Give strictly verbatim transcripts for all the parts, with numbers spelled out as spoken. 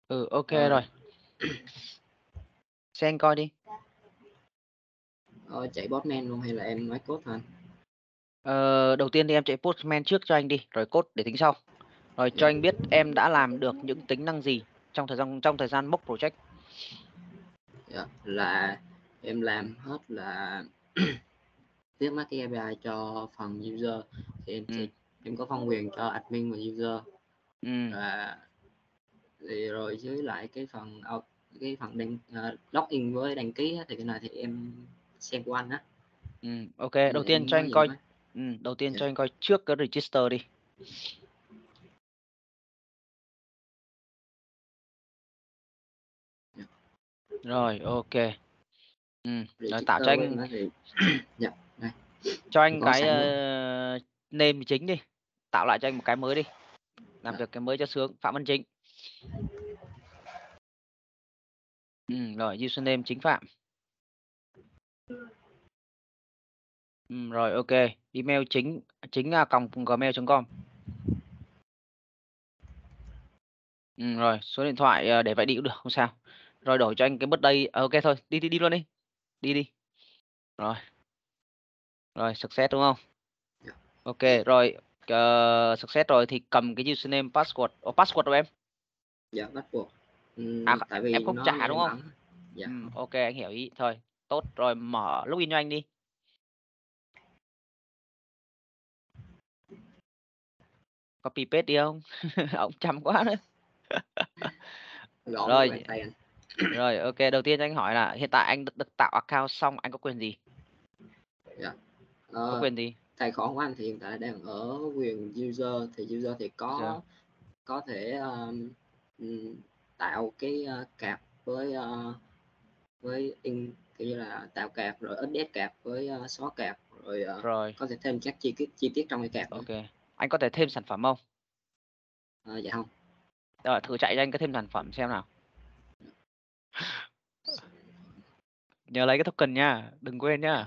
Ừ, ok Ờ, rồi. Xem coi đi. ờ, chạy Postman luôn hay là em nói code thôi? Ờ, đầu tiên thì em chạy Postman trước cho anh đi, rồi code để tính sau. Rồi cho Dạ. anh biết em đã làm được những tính năng gì trong thời gian trong thời gian mock project. Dạ. Là em làm hết là viết mấy cái a pê i cho phần user, thì em sẽ Ừ. em có phân quyền cho admin và user, Ừ. và thì rồi với lại cái phần out- cái phần đăng uh, login với đăng ký á, thì cái này thì em xem của anh á. Ừ. Ok, Nên đầu là tiên em cho mới anh dùng coi á. ừ, đầu tiên Dạ. cho anh coi trước cái register đi. Dạ. Rồi, ok. Ừ. Rồi tạo Register cho của em anh á thì dạ đây cho em anh có cái sẵn luôn. uh, name chính đi. Tạo lại cho anh một cái mới đi. Làm Dạ. việc cái mới cho sướng. Phạm Văn Chính. Ừ, rồi username chính Phạm. Ừ, rồi ok. Email chính chính là còng gmail chấm com. Ừ, rồi số điện thoại ờ, để vậy đi cũng được, không sao. Rồi đổi cho anh cái birthday. Ờ, ok thôi, đi đi đi luôn đi. Đi đi. Rồi. Rồi success đúng không? Dạ. Ok, rồi uh, success rồi thì cầm cái username password. Ồ, password của em. Dạ bắt buộc. À, Ừm, tại em vì không nó trả để đúng em không? ẩn. Dạ Ừ, không. ok anh hiểu ý. Thôi, tốt rồi, mở login cho anh đi. Copy paste đi không? Ông chăm quá nữa. Gọn với Rồi, bàn tay anh. rồi ok, đầu tiên anh hỏi là hiện tại anh được, được tạo account xong anh có quyền gì? Dạ. Có Ờ, quyền gì? tài khoản của anh thì hiện tại đang ở quyền user, thì user thì Giờ. có có thể um, ừm, tạo cái uh, card với uh, với in, kiểu như là tạo card rồi update card với uh, xóa card, rồi uh, Rồi, có thể thêm các chi tiết chi tiết trong cái card nữa. ok. Anh có thể thêm sản phẩm không? Ờ, dạ không. Rồi, thử chạy cho anh cái thêm sản phẩm xem nào. Nhớ lấy cái token nha, đừng quên Dạ. nhá.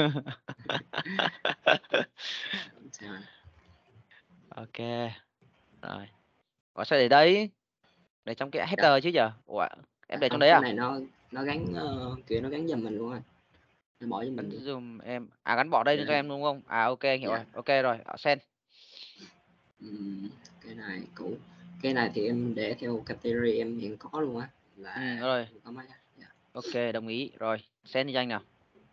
Sao anh? Ok. Rồi. Có sao để đấy? Để trong cái Dạ. header chứ nhở? Ủa, em Dạ để trong không, đấy cái à? này nó nó gắn uh, kiểu nó gắn giùm mình luôn anh, nó bỏ cho mình Gắn luôn. dùm em. À, gắn bỏ đây Dạ cho không. em đúng không? À, ok anh hiểu Dạ. rồi. Ok rồi, send. Ừm, cái này cũ, cái này thì em để theo category em hiện có luôn á, Ừ, là rồi. em có mấy á. Dạ. Ok, đồng ý. Rồi, send đi cho anh nào.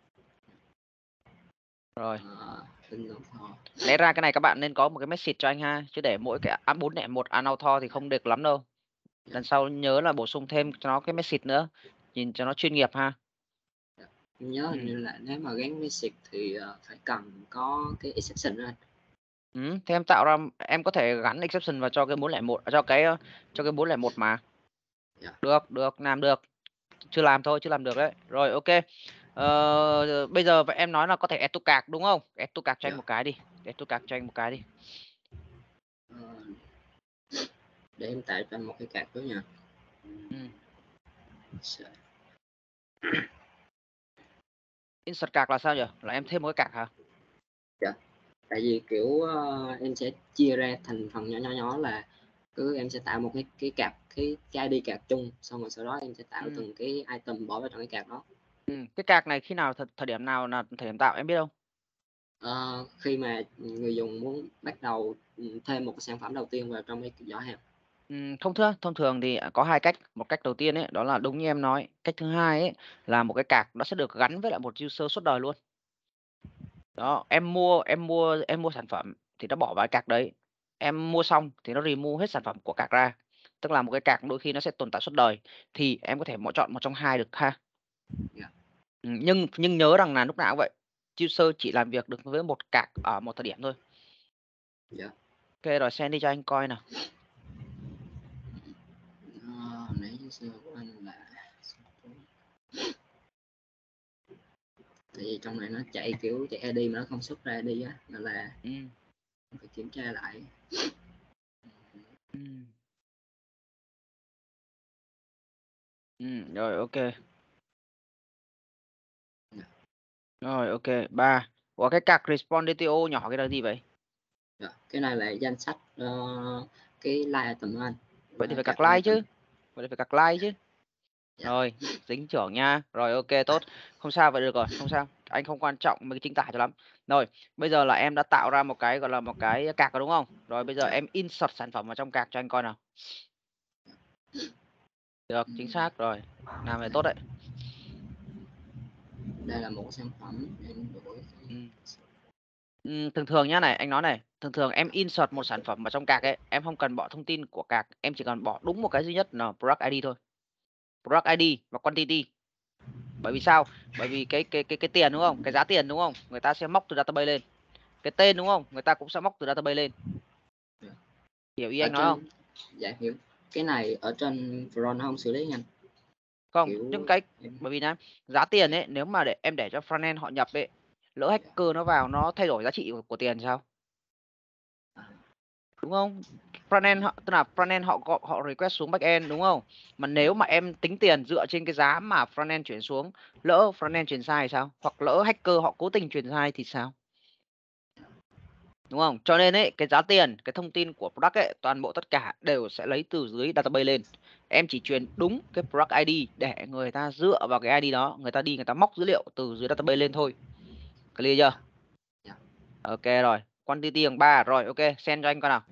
Rồi. Ờ, tin đồng thôi. Lẽ ra cái này các bạn nên có một cái message cho anh ha, chứ để mỗi cái a bốn lẻ một unauthor thì không được lắm đâu. Dạ. Lần sau nhớ là bổ sung thêm cho nó cái message nữa, nhìn cho nó chuyên nghiệp ha. Dạ. Em nhớ Ừ. hình như là nếu mà gắn message thì uh, phải cần có cái exception đó anh. Ừ, thế em tạo ra em có thể gắn exception vào cho cái bốn lẻ một cho cái cho cái bốn lẻ một mà. Dạ. Được, được, làm được. Chưa làm thôi, chưa làm được đấy. Rồi ok. Ờ, bây giờ em nói là có thể add to cart đúng không? Add to cart cho anh Dạ. một cái đi. Add to cart cho anh một cái đi. Ờ, để em tạo cho anh một cái card đó nha. Ừ. Sợ. Insert cart là sao nhỉ? Là em thêm một cái cart hả? Dạ. Tại vì kiểu uh, em sẽ chia ra thành phần nhỏ nhỏ nhỏ, là cứ em sẽ tạo một cái cái card, cái cái i đê card chung, xong rồi sau đó em sẽ tạo Ừ. từng cái item bỏ vào trong cái card đó. Ừ. Cái cart này khi nào, th thời điểm nào là thời điểm tạo em biết không? Ờ, khi mà người dùng muốn bắt đầu thêm một cái sản phẩm đầu tiên vào trong cái giỏ hàng. Ừ, thông thường thông thường thì có hai cách. Một cách đầu tiên ấy đó là đúng như em nói. Cách thứ hai ấy là một cái cart nó sẽ được gắn với lại một user suốt đời luôn. Đó, em mua em mua em mua sản phẩm thì nó bỏ vào cái cart đấy. Em mua xong thì nó remove hết sản phẩm của cart ra. Tức là một cái cart đôi khi nó sẽ tồn tại suốt đời, thì em có thể mỗi chọn một trong hai được ha. Yeah. Ừ, nhưng nhưng nhớ rằng là lúc nào cũng vậy. User chỉ làm việc được với một cart ở một thời điểm thôi. Dạ. Ok rồi, send đi cho anh coi nào. Ờ, nãy user của anh là, tại vì trong này nó chạy kiểu chạy i đê mà nó không xuất ra i đê á, nên là Ừ. phải kiểm tra lại. Ừ. Ừ, rồi ok. Dạ. Rồi ok, ba. Ủa cái card respond đê tê ô nhỏ cái là gì vậy? Dạ. Cái này là danh sách uh, cái line item anh. Vậy thì phải Card card like item. chứ. vậy phải cạc like chứ. Dạ. Rồi, dính trưởng nha. Rồi ok tốt. Không sao vậy được rồi, không sao. Anh không quan trọng mấy cái chính tả cho lắm. Rồi, bây giờ là em đã tạo ra một cái gọi là một cái cạc rồi đúng không? Rồi bây giờ Dạ. em insert sản phẩm vào trong cạc cho anh coi nào. Được, chính xác rồi. Làm này tốt đấy. Đây là một sản phẩm em đổi. Ừ. Ừ, thường thường nhá này, anh nói này, thường thường em insert một sản phẩm vào trong cạc ấy, em không cần bỏ thông tin của cạc, em chỉ cần bỏ đúng một cái duy nhất là product i đê thôi. Product i đê và quantity. Bởi vì sao? Bởi vì cái cái cái cái tiền đúng không? Cái giá tiền đúng không? Người ta sẽ móc từ database lên. Cái tên đúng không? Người ta cũng sẽ móc từ database lên. Hiểu ý Ở anh nói trên, không? dạ hiểu. Cái này ở trên front không xử lý nhanh. Không, Kiểu nhưng cái em... bởi vì là giá tiền ấy, nếu mà để em để cho frontend họ nhập ấy, lỡ hacker nó vào nó thay đổi giá trị của, của tiền sao? Đúng không? Frontend họ tức là frontend họ họ, họ request xuống backend đúng không? Mà nếu mà em tính tiền dựa trên cái giá mà frontend chuyển xuống, lỡ frontend chuyển sai sao? Hoặc lỡ hacker họ cố tình chuyển sai thì sao? Đúng không? Cho nên ấy, cái giá tiền, cái thông tin của product ấy, toàn bộ tất cả đều sẽ lấy từ dưới database lên. Em chỉ truyền đúng cái product i đê để người ta dựa vào cái i đê đó, người ta đi người ta móc dữ liệu từ dưới database lên thôi. Clear chưa? Dạ. Ok rồi. Quantity bằng ba rồi, ok, send cho anh coi nào.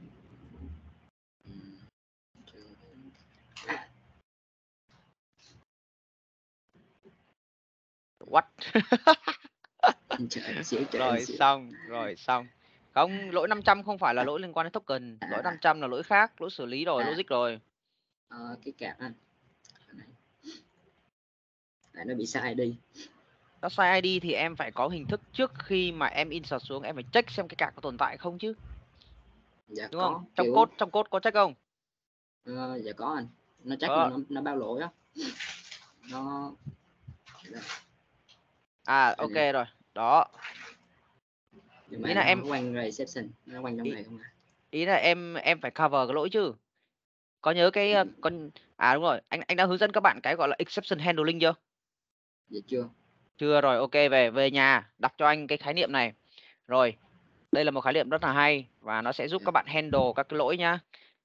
What? Trời, xỉu trời Rồi xỉu. xong, rồi xong. Không, lỗi năm trăm không phải là lỗi liên quan đến token, À, lỗi năm trăm là lỗi khác, lỗi xử lý rồi, à, logic rồi. ờ, cái card anh này nó bị sai đi. Nó sai i đê thì em phải có hình thức trước khi mà em insert xuống, em phải check xem cái card có tồn tại không chứ. Dạ Đúng không? có Trong kiểu code, trong code có check không? uh, dạ có anh, nó chắc là Có. nó nó báo lỗi á. Nó À đây ok này. rồi. Đó. Nhưng Ý mà là nó em không quanh reception, nó quanh trong ý, này không à. ý là em em phải cover cái lỗi chứ. Có nhớ cái ờ, con à đúng rồi, anh anh đã hướng dẫn các bạn cái gọi là exception handling chưa? Dạ chưa. Chưa rồi, ok, về về nhà đọc cho anh cái khái niệm này. Rồi, đây là một khái niệm rất là hay và nó sẽ giúp Dạ. các bạn handle các cái lỗi nhá.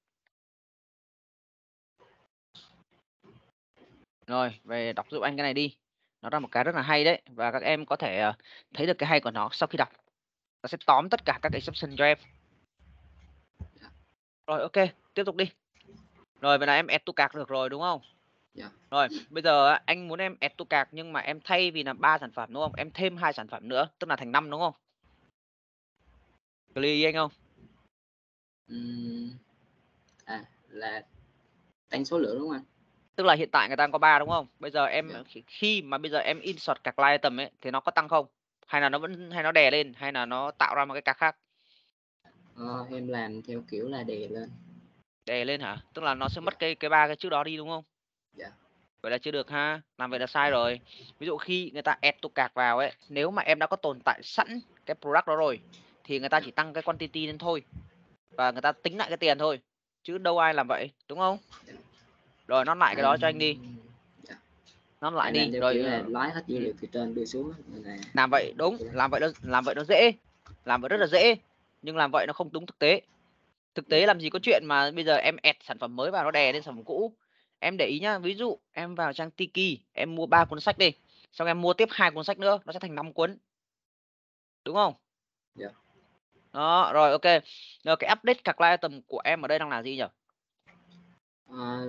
Rồi, về đọc giúp anh cái này đi. Nó là một cái rất là hay đấy và các em có thể uh, thấy được cái hay của nó sau khi đọc. Nó sẽ tóm tất cả các exception cho em. Dạ. Rồi ok, tiếp tục đi. Rồi vậy là em add to cart được rồi đúng không? Dạ. Rồi, bây giờ anh muốn em add to cart nhưng mà em thay vì là ba sản phẩm đúng không? Em thêm hai sản phẩm nữa, tức là thành năm đúng không? Clear anh không? Uhm, à là tăng số lượng đúng không anh? Tức là hiện tại người ta có ba đúng không? Bây giờ em Dạ. khi mà bây giờ em insert cart line item ấy thì nó có tăng không? Hay là nó vẫn hay nó đè lên hay là nó tạo ra một cái cart khác? Ờ, em làm theo kiểu là đè lên. Đè lên hả? Tức là nó sẽ Dạ. mất cái cái ba cái trước đó đi đúng không? Dạ. Vậy là chưa được ha. Làm vậy là sai Dạ. rồi. Ví dụ khi người ta add to cart vào ấy, nếu mà em đã có tồn tại sẵn cái product đó rồi thì người ta Dạ. chỉ tăng cái quantity lên thôi. Và người ta tính lại cái tiền thôi. Chứ đâu ai làm vậy, đúng không? Dạ. Rồi nó lại cái đó cho anh đi. Em... Dạ. Nó lại Em làm đi theo rồi kiểu là uh, lái hết dữ ừ. liệu từ trên đưa xuống nên là... Làm vậy đúng, làm vậy nó làm vậy nó dễ. Làm vậy rất là dễ, nhưng làm vậy nó không đúng thực tế. Thực Dạ. tế làm gì có chuyện mà bây giờ em add sản phẩm mới vào nó đè lên sản phẩm cũ. Em để ý nhá, ví dụ em vào trang Tiki, em mua ba cuốn sách đi, xong em mua tiếp hai cuốn sách nữa, nó sẽ thành năm cuốn. Đúng không? Dạ. Đó, rồi ok. Rồi cái update cart line item của em ở đây đang là gì nhỉ? À,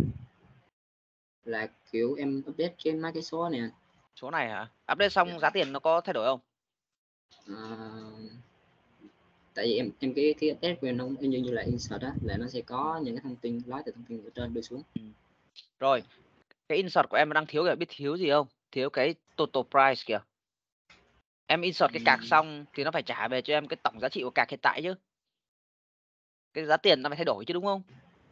là kiểu em update trên mấy cái số này anh. Số này hả? Update xong Dạ. giá tiền nó có thay đổi không? À, tại vì em em cái cái update của em không như như là insert á, là nó sẽ có những cái thông tin lái từ thông tin ở trên đưa xuống. Ừ. Rồi, cái insert của em đang thiếu kìa, biết thiếu gì không? Thiếu cái total price kìa. Em insert cái cạc xong thì nó phải trả về cho em cái tổng giá trị của cạc hiện tại chứ. Cái giá tiền nó phải thay đổi chứ đúng không?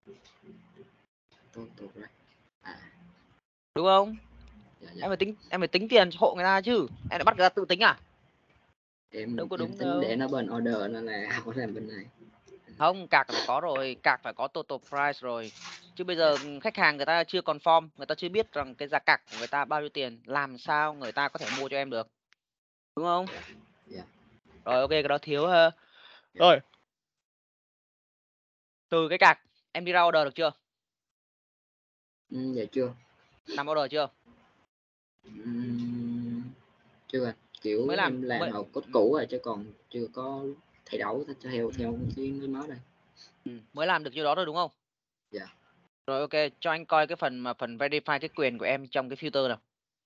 À. Đúng không? Dạ, dạ. Em phải tính em phải tính tiền cho hộ người ta chứ. Em lại bắt người ta tự tính à? Em Đâu có em đúng tính để đâu. nó bên order nên là không có làm bên này. Không, cạc phải có rồi, cạc phải có total price rồi. Chứ bây giờ Dạ. khách hàng người ta chưa confirm, người ta chưa biết rằng cái giá cạc của người ta bao nhiêu tiền, làm sao người ta có thể mua cho em được. Đúng không? Dạ. Dạ. Rồi ok, cái đó thiếu ha. Dạ. Rồi. Từ cái cạc em đi ra order được chưa? Ừm, dạ chưa. Làm order chưa? Ừm, chưa anh, kiểu Mới làm em làm mới hầu code ừm, cũ rồi chứ còn chưa có thay đổi theo ừm, theo cái mới mới này. ừm, mới làm được nhiêu đó thôi, đúng không? Dạ. Rồi, ok, cho anh coi cái phần mà phần verify cái quyền của em trong cái filter nào.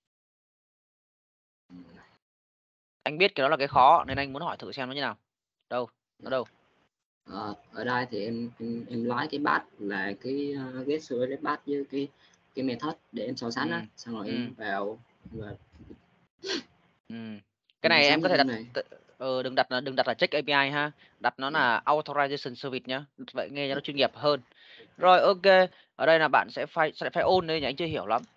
Ừm, Anh biết cái đó là cái khó nên anh muốn hỏi thử xem nó như nào. Đâu? Ở dạ. đâu? Ờ, ở đây thì em em em lấy cái batch là cái uh, get selected batch với cái cái method để em so sánh á, Ừm, xong rồi em ừm, vào và ừm. Cái em so này sánh em có với thể con đặt này. t ờ, đừng đặt là đừng đặt là check a pê i ha, đặt nó Dạ. là authorization service nhá, vậy nghe cho Dạ. nó chuyên nghiệp hơn. Rồi, ok, ở đây là bạn sẽ phải sẽ phải ôn đây nhỉ, anh chưa hiểu lắm.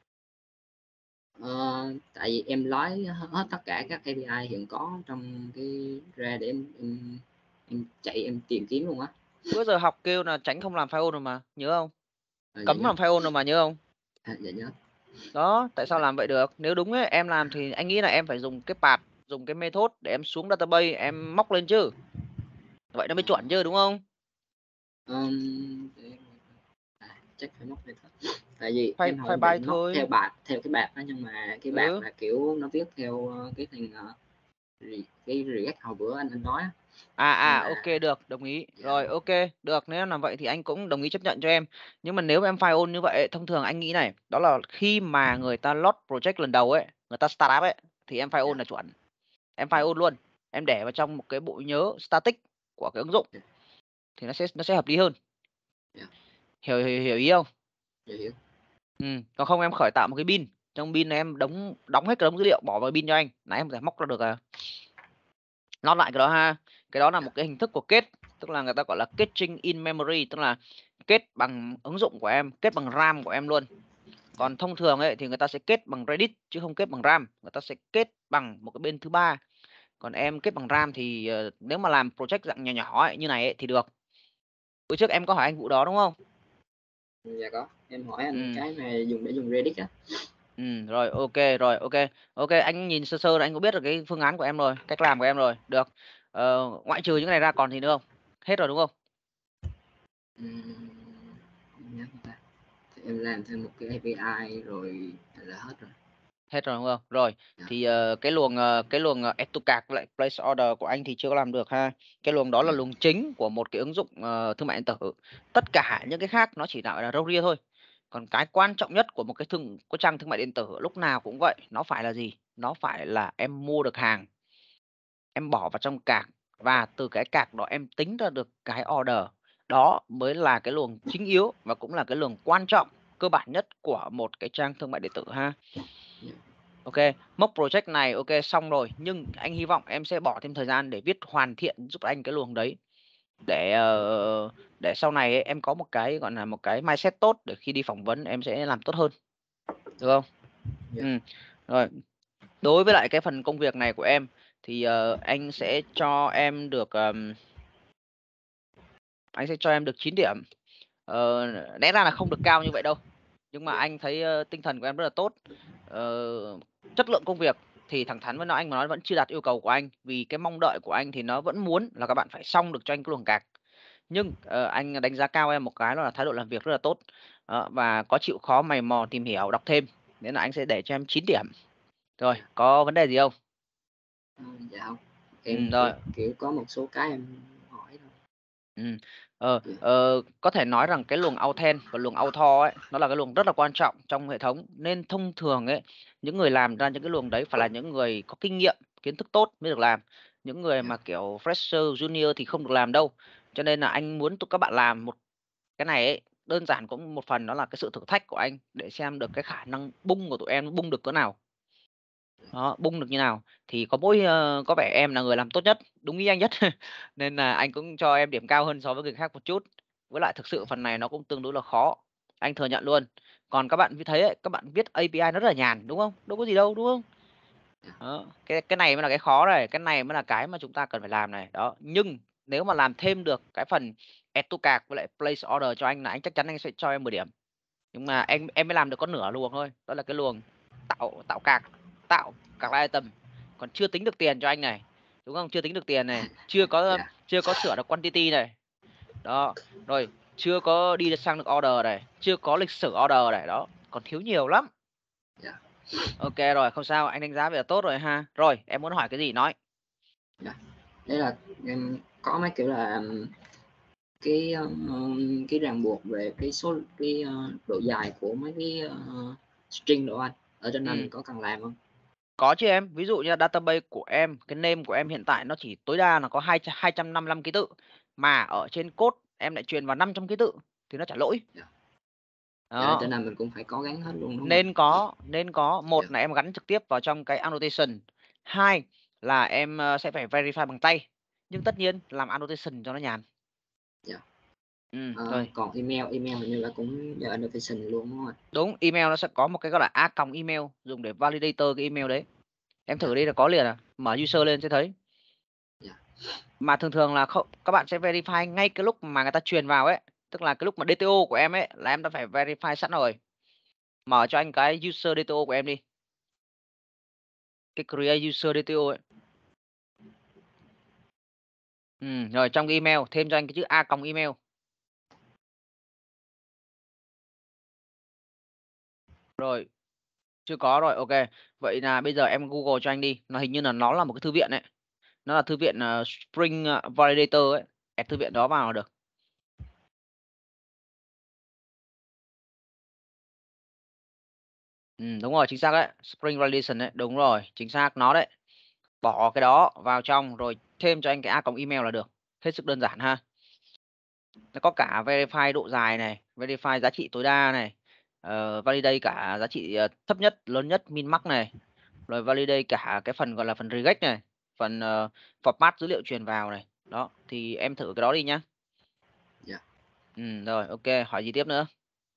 Ờ, tại vì em lấy hết tất cả các a pê i hiện có trong cái ra để em em em chạy em tìm kiếm luôn á. Bữa giờ học kêu là tránh không làm file ôn rồi mà, nhớ không? Ờ, dạ Cấm nhớ. làm file ôn rồi mà, nhớ không? À, dạ nhớ. Đó, tại sao làm vậy được? Nếu đúng ấy, em làm thì anh nghĩ là em phải dùng cái path, dùng cái method để em xuống database em móc lên chứ. Vậy nó mới chuẩn chứ, đúng không? Ừm, để em à, chắc phải móc method. Tại vì File em hồi file em by định móc theo thôi. bạc theo cái bạc đó, nhưng mà cái bạc Ừ. là kiểu nó viết theo ờ, cái thằng ờ, Re- cái React hồi bữa anh anh nói á, À, nên à, là ok, được, đồng ý. dạ. Rồi, ok, được, nếu làm vậy thì anh cũng đồng ý chấp nhận cho em. Nhưng mà nếu mà em file ôn như vậy, thông thường anh nghĩ này, đó là khi mà người ta load project lần đầu ấy, người ta start up ấy, thì em file Dạ. ôn là chuẩn. Em file ôn luôn. Em để vào trong một cái bộ nhớ static của cái ứng dụng Dạ. thì nó sẽ nó sẽ hợp lý hơn. Dạ. Hiểu hiểu, hiểu ý không? Dạ hiểu. Ừ. Còn không em khởi tạo một cái bin, trong bin này em đóng đóng hết cái đống dữ liệu bỏ vào bin cho anh, nãy em có thể móc ra được à. Nó lại cái đó ha. Cái đó là Dạ. một cái hình thức của kết, tức là người ta gọi là caching in memory, tức là kết bằng ứng dụng của em, kết bằng RAM của em luôn. Dạ. Còn thông thường ấy thì người ta sẽ kết bằng Redis chứ không kết bằng RAM, người ta sẽ kết bằng một cái bên thứ ba. Còn em kết bằng RAM thì uh, nếu mà làm project dạng nhỏ nhỏ ấy, như này ấy, thì được. Bữa trước em có hỏi anh vụ đó đúng không? Dạ có, em hỏi anh Ừ. cái này dùng để dùng Redis á. Ừ, rồi ok, rồi ok. Ok, anh nhìn sơ sơ là anh cũng biết được cái phương án của em rồi, cách làm của em rồi. Được. Ờ, ngoại trừ những cái này ra còn gì nữa không? Hết rồi đúng không? Ừm, em nhớ không ta. Thì em làm thêm một cái a pê i rồi là hết rồi. Hết rồi đúng không? Rồi, Dạ. thì uh, cái luồng uh, cái luồng uh, add to cart với lại place order của anh thì chưa có làm được ha. Cái luồng đó là Dạ. luồng chính của một cái ứng dụng uh, thương mại điện tử. Tất cả những cái khác nó chỉ là râu ria thôi. Còn cái quan trọng nhất của một cái thương cái trang thương mại điện tử lúc nào cũng vậy, nó phải là gì? Nó phải là em mua được hàng, em bỏ vào trong cart và từ cái cart đó em tính ra được cái order. Đó mới là cái luồng chính yếu và cũng là cái luồng quan trọng cơ bản nhất của một cái trang thương mại điện tử ha. Dạ. Ok, mốc project này ok xong rồi, nhưng anh hy vọng em sẽ bỏ thêm thời gian để viết hoàn thiện giúp anh cái luồng đấy để uh, để sau này ấy, em có một cái gọi là một cái mindset tốt để khi đi phỏng vấn em sẽ làm tốt hơn, được không? Dạ. Ừ. Rồi, đối với lại cái phần công việc này của em thì uh, anh sẽ cho em được um, anh sẽ cho em được chín điểm. Ờ, lẽ ra là không được cao như vậy đâu, nhưng mà anh thấy uh, tinh thần của em rất là tốt. Ờ, chất lượng công việc thì thẳng thắn với nó anh mà nói vẫn chưa đạt yêu cầu của anh, vì cái mong đợi của anh thì nó vẫn muốn là các bạn phải xong được cho anh cái luồng cạc. Nhưng uh, anh đánh giá cao em một cái là thái độ làm việc rất là tốt. Đó, và có chịu khó mày mò tìm hiểu đọc thêm, nên là anh sẽ để cho em chín điểm. Rồi, Dạ. có vấn đề gì không? Ờ, dạ không. Ừ, Em chỉ rồi. kiểu có một số cái em hỏi thôi. Ừ. Ờ, Dạ. ờ, có thể nói rằng cái luồng Authent và luồng Author ấy nó là cái luồng rất là quan trọng trong hệ thống, nên thông thường ấy những người làm ra những cái luồng đấy phải là những người có kinh nghiệm, kiến thức tốt mới được làm. Những người Dạ. mà kiểu fresher, junior thì không được làm đâu. Cho nên là anh muốn tụi các bạn làm một cái này ấy, đơn giản cũng một phần đó là cái sự thử thách của anh để xem được cái khả năng bung của tụi em bung được cỡ nào. Đó, bung được như nào thì có mỗi ờ, có vẻ em là người làm tốt nhất, đúng ý anh nhất. Nên là anh cũng cho em điểm cao hơn so với người khác một chút. Với lại thực sự phần này nó cũng tương đối là khó, anh thừa nhận luôn. Còn các bạn thấy ấy, các bạn viết a pê i nó rất là nhàn đúng không, đâu có gì đâu đúng không? Đó. cái cái này mới là cái khó này, cái này mới là cái mà chúng ta cần phải làm này đó. Nhưng nếu mà làm thêm được cái phần add to cart với lại place order cho anh là anh chắc chắn anh sẽ cho em mười điểm. Nhưng mà em em mới làm được có nửa luồng thôi, đó là cái luồng tạo tạo cạc tạo cạc item, còn chưa tính được tiền cho anh này, đúng không? Chưa tính được tiền này, chưa có Dạ. chưa có sửa được quantity này. Đó. Rồi, chưa có đi sang được order này, chưa có lịch sử order này, đó, còn thiếu nhiều lắm. Dạ. Ok rồi, không sao, anh đánh giá vậy là tốt rồi ha. Rồi, em muốn hỏi cái gì nói. Dạ. Đấy là em có mấy kiểu là cái um, cái ràng buộc về cái số cái uh, độ dài của mấy cái uh, string độ anh ở trên anh Ừ. có cần làm không? Có chứ em, ví dụ như database của em, cái name của em hiện tại nó chỉ tối đa là có hai hai trăm năm mươi lăm ký tự, mà ở trên code em lại truyền vào năm trăm ký tự thì nó trả lỗi. Dạ. Dạ, Đó. trên này mình cũng phải có gắn hết luôn đúng không? Nên có, nên có. Một Dạ. là em gắn trực tiếp vào trong cái annotation. Hai là em ờ, sẽ phải verify bằng tay. Nhưng tất nhiên làm annotation cho nó nhàn. Dạ. Ừ, Ờ, rồi. còn email email hình như là cũng nhờ annotation luôn đúng không? Đúng, email nó sẽ có một cái gọi là a còng email dùng để validator cái email đấy. Em thử Dạ. đi là có liền à. Mở user lên sẽ thấy. Dạ. Mà thường thường là không, các bạn sẽ verify ngay cái lúc mà người ta truyền vào ấy. Tức là cái lúc mà đê tê ô của em ấy là em đã phải verify sẵn rồi. Mở cho anh cái user đê tê ô của em đi. Cái create user đê tê ô ấy. Ừ, rồi trong cái email thêm cho anh cái chữ a còng email. Rồi, chưa có rồi, ok. Vậy là bây giờ em Google cho anh đi. Nó hình như là nó là một cái thư viện ấy. Nó là thư viện uh, Spring Validator ấy. Add thư viện đó vào là được. Ừ, đúng rồi, chính xác đấy. Spring Validation đấy, đúng rồi, chính xác nó đấy. Bỏ cái đó vào trong rồi thêm cho anh cái a còng email là được. Hết sức đơn giản ha. Nó có cả verify độ dài này, verify giá trị tối đa này, uh, validate cả giá trị uh, thấp nhất, lớn nhất, min max này, rồi validate cả cái phần gọi là phần regex này, phần uh, format dữ liệu truyền vào này. Đó, thì em thử cái đó đi nhá. Dạ. Ừ, rồi, ok, hỏi gì tiếp nữa?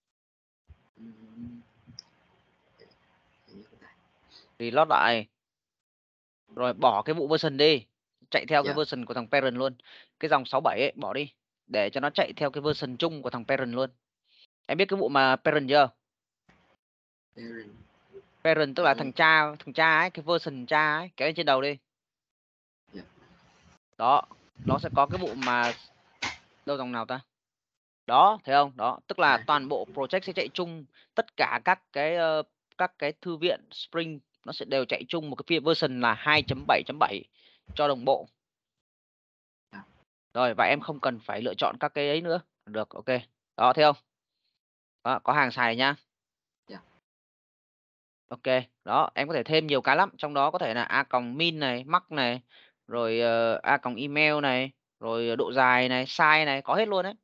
Reload lại. Rồi bỏ cái vụ version đi, chạy theo cái Dạ. version của thằng parent luôn. Cái dòng sáu bảy ấy bỏ đi để cho nó chạy theo cái version chung của thằng parent luôn. Em biết cái vụ mà parent chưa? Parent. Parent tức là thằng cha, thằng cha ấy, cái version cha ấy, kéo lên trên đầu đi. Dạ. Đó, nó sẽ có cái vụ mà đâu dòng nào ta? Đó, thấy không? Đó, tức là À. toàn bộ project sẽ chạy chung, tất cả các cái uh, các cái thư viện Spring nó sẽ đều chạy chung một cái phiên version là hai chấm bảy chấm bảy cho đồng bộ. Dạ. Rồi, và em không cần phải lựa chọn các cái ấy nữa. Được, ok. Đó, thấy không? Đó, có hàng xài nhá. Dạ. Ok, đó, em có thể thêm nhiều cái lắm. Trong đó có thể là a còng min này, max này, rồi uh, a còng email này, rồi độ dài này, size này, có hết luôn đấy.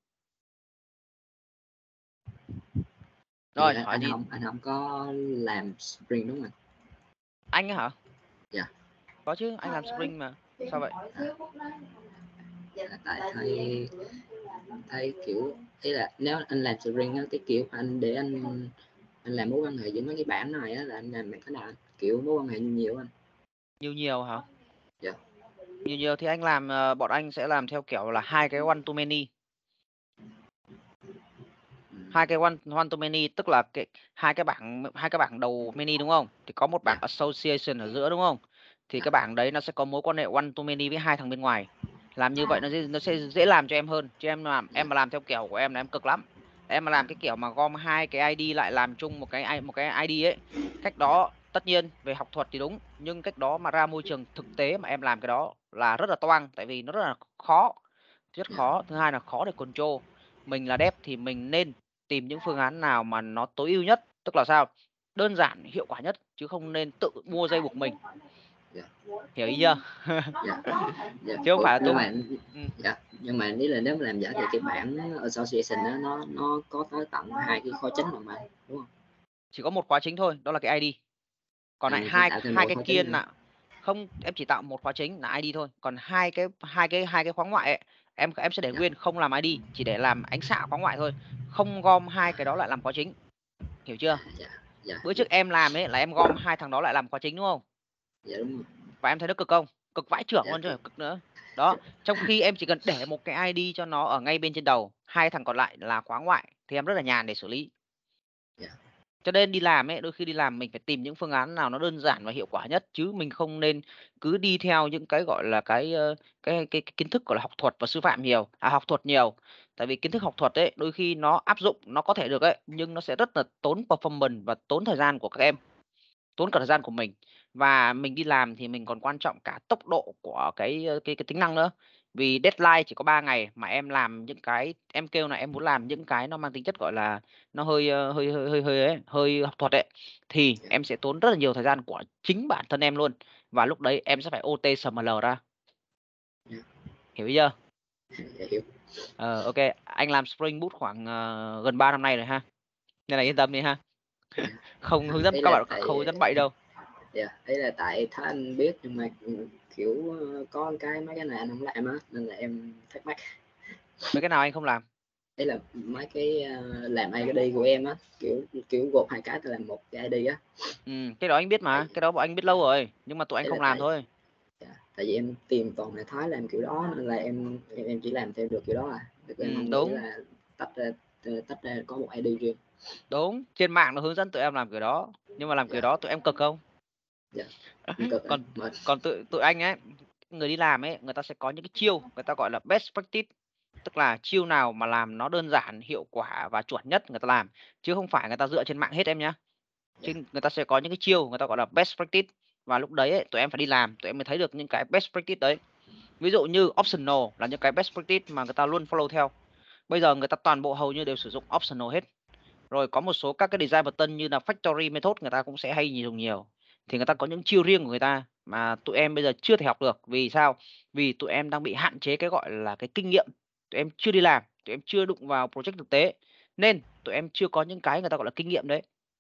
Thì Rồi, anh, hỏi anh gì? không anh không có làm Spring đúng không? Anh ấy hả? Dạ. Có chứ, anh làm Spring mà. Sao vậy? À, tại thấy thấy kiểu ý là nếu anh làm Spring á, cái kiểu anh để anh anh làm mối quan hệ giữa mấy cái bản này á, là anh làm bằng cái nào? Kiểu mối quan hệ nhiều anh. Nhiều nhiều hả? Dạ. Nhiều nhiều thì anh làm, uh, bọn anh sẽ làm theo kiểu là hai cái one to many. Hai cái one, one to many tức là cái hai cái bảng hai cái bảng đầu many đúng không? Thì có một bảng Dạ. association ở giữa đúng không? Thì Dạ. cái bảng đấy nó sẽ có mối quan hệ one to many với hai thằng bên ngoài. Làm như vậy nó sẽ, nó sẽ dễ làm cho em hơn. Chứ em làm Dạ. em mà làm theo kiểu của em là em cực lắm. Em mà làm Dạ. cái kiểu mà gom hai cái i đê lại làm chung một cái một cái i đê ấy, cách Dạ. đó tất nhiên về học thuật thì đúng, nhưng cách đó mà ra môi trường thực tế mà em làm cái đó là rất là toang, tại vì nó rất là khó. Rất Dạ. khó, thứ hai là khó để control. Mình là dev thì mình nên tìm những phương án nào mà nó tối ưu nhất, tức là sao? Đơn giản, hiệu quả nhất, chứ không nên tự mua dây buộc mình. Dạ. Hiểu ý chưa? Dạ. Dạ. Chứ không Ủa, phải là tôi. nhưng mà Ừ. dạ, nhưng mà nếu là nếu mà làm giả thì cái bản association đó, nó nó có tới tận hai cái kho chính mà đúng không? Chỉ có một khóa chính thôi, đó là cái i đê. Còn À, lại mình phải hai tạo thêm hai một cái kho kia chính nữa. là không, em chỉ tạo một khóa chính là i đê thôi, còn hai cái hai cái hai cái khóa ngoại ấy, em em sẽ để Dạ. nguyên không làm i đê, chỉ để làm ánh xạ khóa ngoại thôi, không gom hai cái đó lại làm khóa chính. Hiểu chưa? Dạ. Dạ. Bữa Dạ. trước em làm ấy là em gom hai thằng đó lại làm khóa chính đúng không? Dạ đúng rồi. Và em thấy nó cực không? Cực vãi chưởng Dạ luôn chứ cực. phải cực nữa. Đó, trong khi em chỉ cần để một cái i đê cho nó ở ngay bên trên đầu, hai thằng còn lại là khóa ngoại thì em rất là nhàn để xử lý. Dạ. Cho nên đi làm ấy, đôi khi đi làm mình phải tìm những phương án nào nó đơn giản và hiệu quả nhất, chứ mình không nên cứ đi theo những cái gọi là cái cái cái, cái kiến thức gọi là học thuật và sư phạm nhiều, à học thuật nhiều. Tại vì kiến thức học thuật ấy, đôi khi nó áp dụng nó có thể được ấy, nhưng nó sẽ rất là tốn performance và tốn thời gian của các em, tốn cả thời gian của mình. Và mình đi làm thì mình còn quan trọng cả tốc độ của cái, cái cái tính năng nữa. Vì deadline chỉ có ba ngày mà em làm những cái em kêu là em muốn làm những cái nó mang tính chất, gọi là, nó hơi, ơ, hơi hơi hơi hơi ấy, hơi học thuật ấy, thì em sẽ tốn rất là nhiều thời gian của chính bản thân em luôn. Và lúc đấy em sẽ phải ô tê ét em lờ ra. Hiểu chưa? Dạ, hiểu. Ờ, ô anh làm Spring Boot khoảng, ờ, gần ba năm nay rồi ha, nên là yên tâm đi ha. Không hướng dẫn Ý các là bạn tại không hướng dẫn bậy đâu. dạ, ý là tại thấy anh biết nhưng mà, kiểu, ơ, có cái mấy cái này anh hổng làm á, nên là em thắc mắc. Mấy cái nào anh không làm? Ý là mấy cái, ơ, làm i đê của em á, kiểu kiểu, gộp hai cái thành làm một cái i đê á. Ừm, cái đó anh biết Tại mà, cái đó bọn anh biết lâu rồi, nhưng mà tụi anh ý là không làm tại thôi. dạ, tại vì em tìm toàn là Thái làm kiểu đó nên là em em em chỉ làm theo được kiểu đó à, chứ em Ừm, hông nghĩ đúng, là tách ra, ờ, tách ra có một i đê riêng. đúng, trên mạng nó hướng dẫn tụi em làm kiểu đó, nhưng mà làm kiểu Dạ, đó tụi em cực không? dạ, cũng cực anh, Còn mệt. còn tụi tụi anh ấy, người đi làm ấy, người ta sẽ có những cái chiêu, người ta gọi là best practice, tức là chiêu nào mà làm nó đơn giản, hiệu quả và chuẩn nhất người ta làm, chứ không phải người ta dựa trên mạng hết em nhá. Dạ, Chứ người ta sẽ có những cái chiêu người ta gọi là best practice, và lúc đấy ấy, tụi em phải đi làm, tụi em mới thấy được những cái best practice đấy. Ví dụ như optional là những cái best practice mà người ta luôn follow theo. Bây giờ người ta toàn bộ hầu như đều sử dụng optional hết. Rồi có một số các cái design button như là factory method người ta cũng sẽ hay dùng nhiều. Thì người ta có những chiêu riêng của người ta mà tụi em bây giờ chưa thể học được. Vì sao? Vì tụi em đang bị hạn chế cái gọi là cái kinh nghiệm. Tụi em chưa đi làm, tụi em chưa đụng vào project thực tế. Nên tụi em chưa có những cái người ta gọi là kinh nghiệm đấy.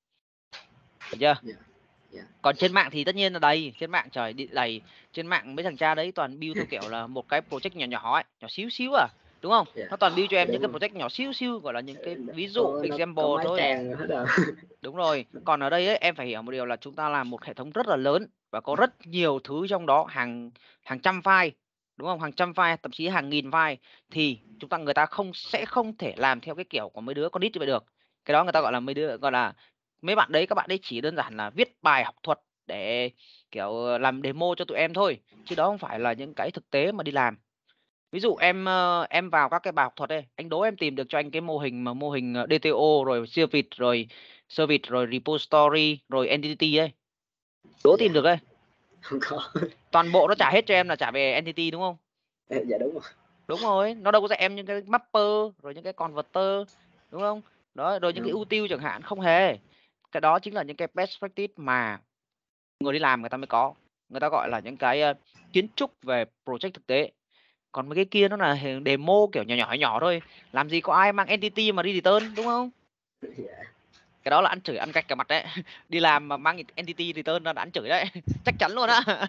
Được chưa? dạ, dạ, Còn trên mạng thì tất nhiên là đầy, trên mạng trời đi đầy, trên mạng mấy thằng cha đấy toàn build theo kiểu là một cái project nhỏ nhỏ ấy, nhỏ xíu xíu à, đúng không? dạ, Nó toàn build cho dạ, em những đúng cái rồi. project nhỏ xíu xíu, gọi là những cái ví dụ, Có nó example có mấy thôi. trang hết rồi. Đúng rồi, còn ở đây ấy, em phải hiểu một điều là chúng ta làm một hệ thống rất là lớn và có rất nhiều thứ trong đó, hàng hàng trăm file, đúng không? Hàng trăm file, thậm chí hàng nghìn file thì chúng ta người ta không sẽ không thể làm theo cái kiểu của mấy đứa con nít như vậy được. Cái đó người ta Dạ, gọi là mấy đứa gọi là mấy bạn đấy các bạn ấy chỉ đơn giản là viết bài học thuật để kiểu làm demo cho tụi em thôi, chứ đó không phải là những cái thực tế mà đi làm. Ví dụ em ờ, em vào các cái bài học thuật đây, anh đố em tìm được cho anh cái mô hình mà mô hình ờ, đê tê ô rồi service rồi service rồi repository rồi entity ấy, đố dạ, tìm được đây. hông có. Toàn bộ nó trả hết cho em là trả về entity đúng không? Dạ, đúng rồi. Đúng rồi, nó đâu có dạy em những cái mapper rồi những cái converter, đúng không? Đó, rồi những cái Hông, util chẳng hạn, không hề. Cái đó chính là những cái best practice mà người đi làm người ta mới có. Người ta gọi là những cái ờ, kiến trúc về project thực tế. Còn mấy cái kia nó là hình demo kiểu nhỏ nhỏ nhỏ thôi. Làm gì có ai mang entity mà đi return, đúng không? dạ, Cái đó là ăn chửi ăn gạch cả mặt đấy. Đi làm mà mang entity return ra là ăn chửi đấy. Chắc chắn luôn á.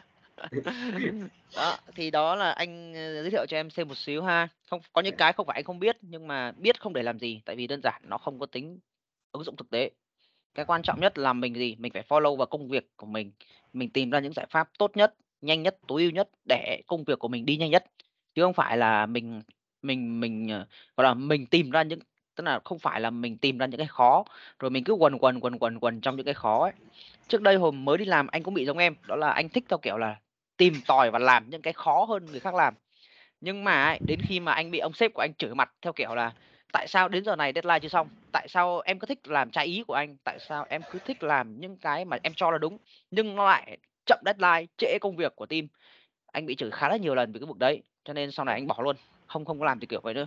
Đó, thì đó là anh ờ, giới thiệu cho em thêm một xíu ha. Không có những dạ, cái không phải anh không biết, nhưng mà biết không để làm gì, tại vì đơn giản nó không có tính ứng dụng thực tế. Cái quan trọng nhất là mình gì? Mình phải follow vào công việc của mình. Mình tìm ra những giải pháp tốt nhất, nhanh nhất, tối ưu nhất để công việc của mình đi nhanh nhất. Chứ không phải là mình mình mình, ờ, gọi là, mình tìm ra những tức là không phải là mình tìm ra những cái khó, rồi mình cứ quần quần, quần quần, quần trong những cái khó ấy. Trước đây hồi mới đi làm anh cũng bị giống em, đó là anh thích theo kiểu là tìm tòi và làm những cái khó hơn người khác làm. Nhưng mà ấy, đến khi mà anh bị ông sếp của anh chửi mặt theo kiểu là "Tại sao đến giờ này deadline chưa xong? Tại sao em cứ thích làm trái ý của anh? Tại sao em cứ thích làm những cái mà em cho là đúng, nhưng nó lại chậm deadline, trễ công việc của team?" Anh bị chửi khá là nhiều lần vì cái vực đấy, cho nên sau này dạ, anh bỏ luôn, không không có làm cái kiểu vậy nữa.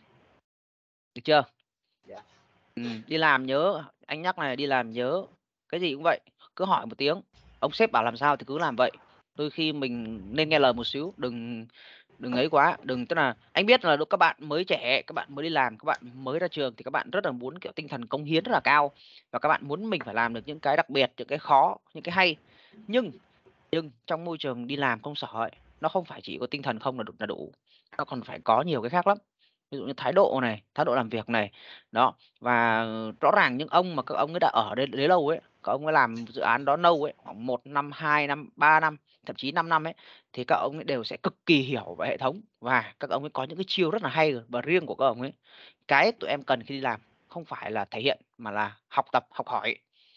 Được chưa? dạ, Ừm, đi làm nhớ anh nhắc này, đi làm nhớ cái gì cũng vậy, cứ hỏi một tiếng, ông sếp bảo làm sao thì cứ làm vậy. Đôi khi mình nên nghe lời một xíu, đừng đừng ấy quá, đừng tức là anh biết là lúc các bạn mới trẻ, các bạn mới đi làm, các bạn mới ra trường thì các bạn rất là muốn, kiểu, tinh thần cống hiến rất là cao và các bạn muốn mình phải làm được những cái đặc biệt, những cái khó, những cái hay. Nhưng nhưng trong môi trường đi làm công sở ấy, nó không phải chỉ có tinh thần không là đủ là đủ, nó còn phải có nhiều cái khác lắm. Ví dụ như thái độ này, thái độ làm việc này, đó. Và rõ ràng những ông mà các ông ấy đã ở đây đấy lâu ấy, các ông ấy làm dự án đó lâu ấy, khoảng một năm, hai năm, ba năm, thậm chí năm năm ấy, thì các ông ấy đều sẽ cực kỳ hiểu về hệ thống và các ông ấy có những cái chiêu rất là hay và riêng của các ông ấy. Cái tụi em cần khi đi làm không phải là thể hiện mà là học tập, học hỏi.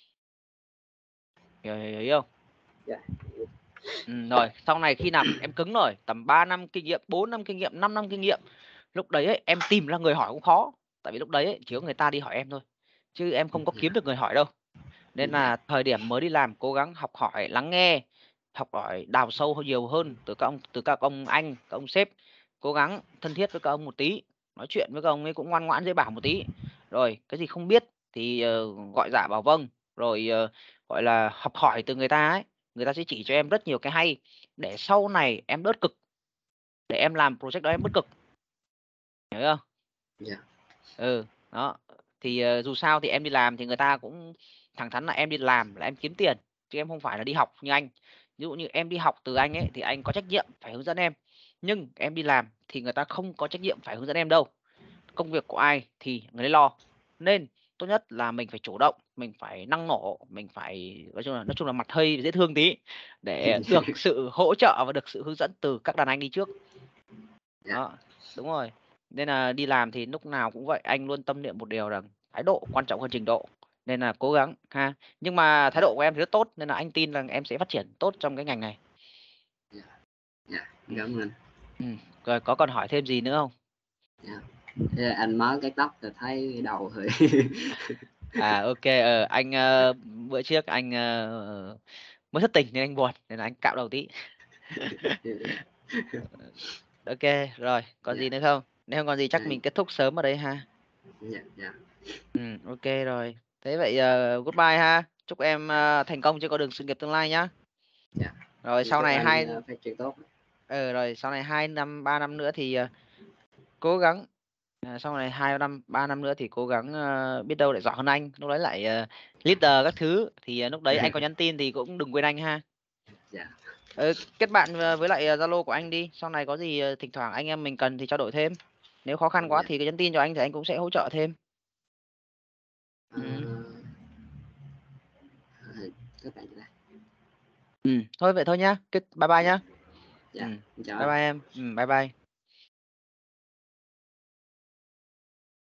Hiểu hiểu hiểu không? dạ, Ừm, rồi, sau này khi nào em cứng rồi, tầm ba năm kinh nghiệm, bốn năm kinh nghiệm, năm năm kinh nghiệm lúc đấy ấy, em tìm ra người hỏi cũng khó, tại vì lúc đấy ấy, chỉ có người ta đi hỏi em thôi, chứ em không có kiếm được người hỏi đâu. Nên là thời điểm mới đi làm cố gắng học hỏi, lắng nghe, học hỏi đào sâu hơn nhiều hơn từ các ông từ các ông anh, các ông sếp, cố gắng thân thiết với các ông một tí, nói chuyện với các ông ấy cũng ngoan ngoãn dễ bảo một tí. Rồi cái gì không biết thì ờ, gọi dạ bảo vâng, rồi ờ, gọi là học hỏi từ người ta ấy, người ta sẽ chỉ cho em rất nhiều cái hay để sau này em bớt cực, để em làm project đó em bớt cực, hiểu không? Dạ. Ừ, đó. Thì ờ, dù sao thì em đi làm thì người ta cũng thẳng thắn là em đi làm là em kiếm tiền, chứ em không phải là đi học như anh. Ví dụ như em đi học từ anh ấy thì anh có trách nhiệm phải hướng dẫn em, nhưng em đi làm thì người ta không có trách nhiệm phải hướng dẫn em đâu. Công việc của ai thì người ấy lo. Nên tốt nhất là mình phải chủ động, mình phải năng nổ, mình phải nói chung là nói chung là mặt hơi dễ thương tí để được sự hỗ trợ và được sự hướng dẫn từ các đàn anh đi trước. Dạ. Đó, đúng rồi. Nên là đi làm thì lúc nào cũng vậy, anh luôn tâm niệm một điều rằng thái độ quan trọng hơn trình độ. Nên là cố gắng ha. Nhưng mà thái độ của em thì rất tốt, nên là anh tin rằng em sẽ phát triển tốt trong cái ngành này. Dạ. Dạ. Ừ. Cảm ơn anh. Ừ. Rồi có còn hỏi thêm gì nữa không? Dạ. Thế là anh mới cái tóc thì thấy đầu hơi À ok, ờ, anh ờ, bữa trước anh ờ, mới thất tình nên anh buồn, nên là anh cạo đầu tí. Ok, rồi, còn Dạ. gì nữa không? Nếu không còn gì chắc À, mình kết thúc sớm ở đây ha. dạ. Dạ. Ừ, ok rồi. Thế vậy ờ, goodbye ha. Chúc em ờ, thành công trên con đường sự nghiệp tương lai nhá. Dạ. Rồi sau Chúc này anh hai uh, phát triển tốt. ờ rồi sau này hai năm ba năm nữa thì ờ, cố gắng ờ, sau này hai năm ba năm nữa thì cố gắng ờ, biết đâu lại giỏi hơn anh, lúc đấy lại ờ, leader các thứ thì ờ, lúc đấy anh có nhắn tin thì cũng đừng quên anh ha. Dạ. Ờ, kết bạn ờ, với lại ờ, Zalo của anh đi, sau này có gì ờ, thỉnh thoảng anh em mình cần thì trao đổi thêm. Nếu khó khăn quá Dạ. thì cứ nhắn tin cho anh thì anh cũng sẽ hỗ trợ thêm. À, Ừ. à, các bạn đây. Ừ, thôi vậy thôi nhá. Kết bye bye Dạ. nhá. Ừ. Dạ. Chào Bye anh. bye em. Ừ, bye bye.